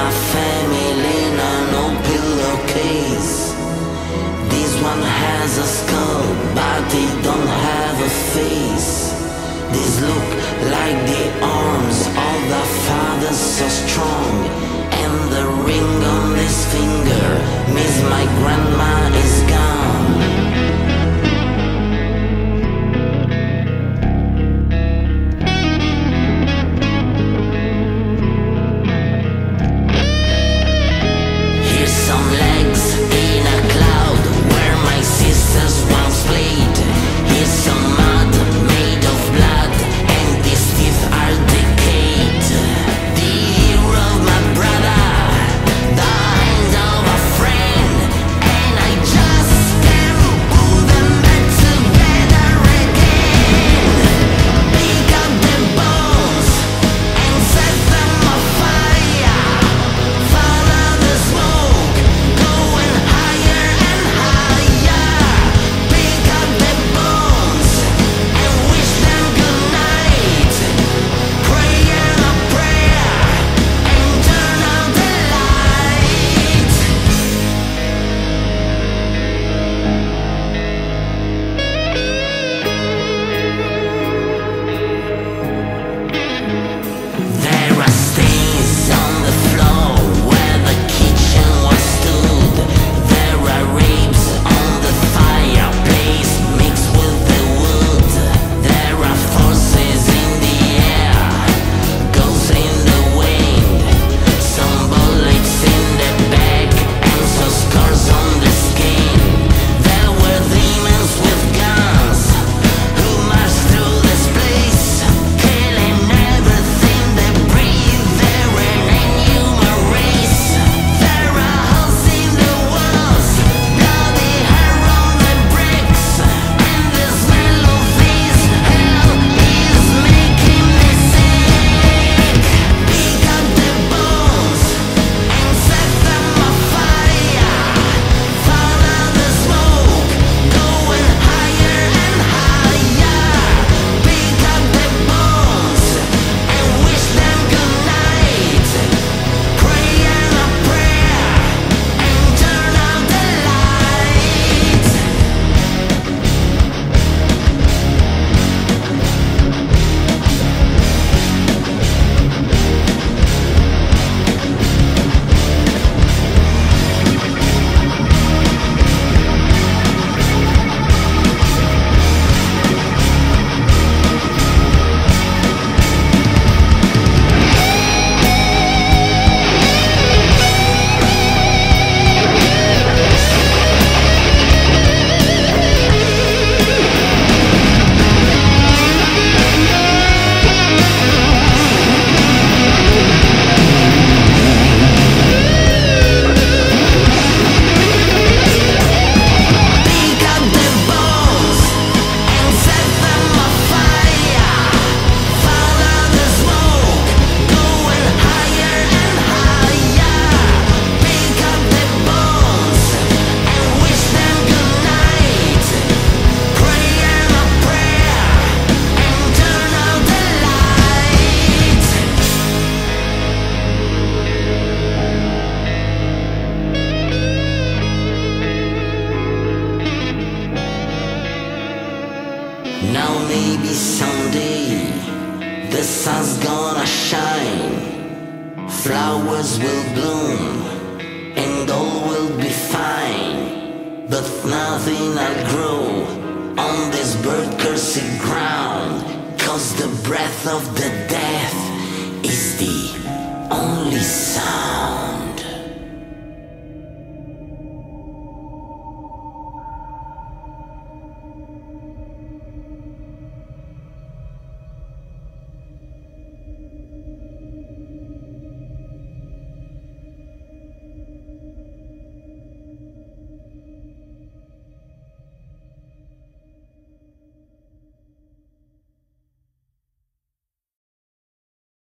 my family in an old pillowcase. This one has a skull, but it don't have a face. These look like the arms of the father so strong, and the ring on this finger means my grandma is gone. Here's some legs in a cloud where my sisters once played. Here's some mud made of blood, and these teeth are decayed. The ear of my brother, the hand of a friend, and I just can't pull them back together again. Pick up the bones and set them afire. Follow the smoke, going higher and higher. Pick up the bones and wish them good night. Pray and a prayer and turn out the light. There are stains on the floor where the kitchen was stood. There are ribs on the fireplace mixed with the wood. There are forces in the air, ghosts in the wind. Some bullets in the back and some scars on the skin. There were demons with guns who marched through this place, killing everything that breathed. They're an inhuman race. There are holes in the walls, bloody hair on the bricks, and the smell of this hell is making me sick. Pick up the bones and set them afire. Follow the smoke, going higher and higher. Pick up the bones and wish them good night. Pray and a prayer and turn out the light. Pick up the bones and set them afire. Follow the smoke, going higher and higher. Pick up the bones and wish them good night. Pray and a prayer and turn out the light. Now maybe someday the sun's gonna shine, flowers will bloom and all will be fine. But nothing'll grow on this bird-cursed ground, 'cause the breath of the death is the only sound.